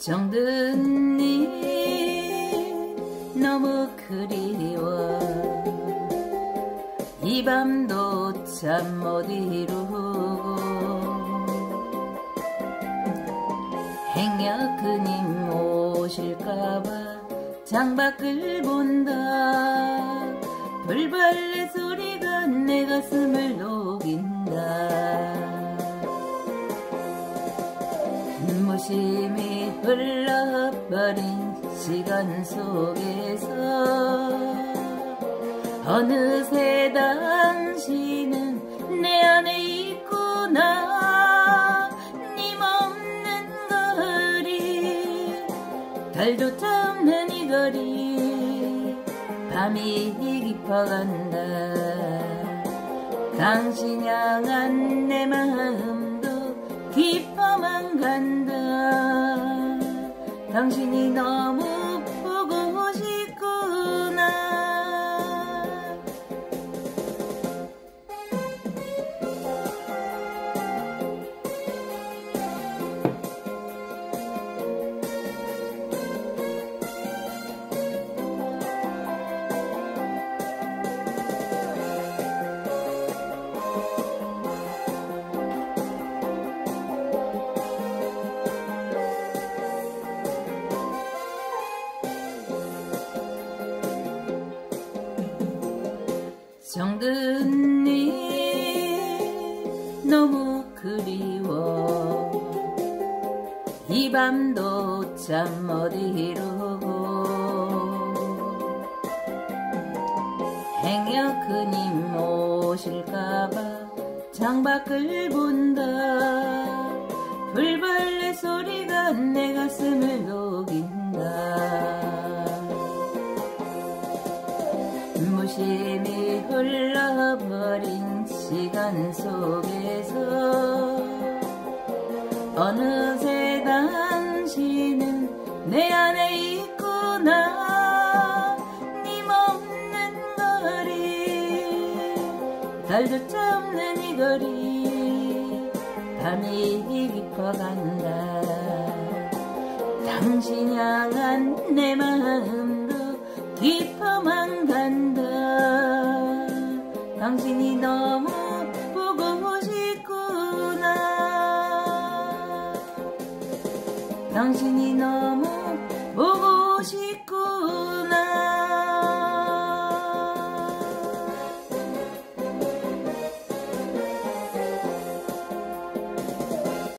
정든니 너무 그리워 이 밤도 참 못 이루고 행여그님 오실까봐 창밖을 본다. 불벌레 소리가 내 가슴을 녹인다. 무심히 흘러버린 시간 속에서 어느새 당신은 내 안에 있구나. 님없는 거리 달조차 없는 이 거리 밤이 깊어간다. 당신 향한 내 마음도 깊어만 간다. 당신이 너무 보고 싶구나. 정든니 너무 그리워 이 밤도 참 못 이루고 행여 그님 오실까봐 창밖을 본다. 불벌레 소리가 내 가슴을 녹인다. 무심히 흘러버린 시간 속에서 어느새 당신은 내 안에 있구나. 님없는 거리 달조차 없는 이 거리 밤이 깊어간다. 당신 향한 내 마음도 깊어만 간다. 당신이 너무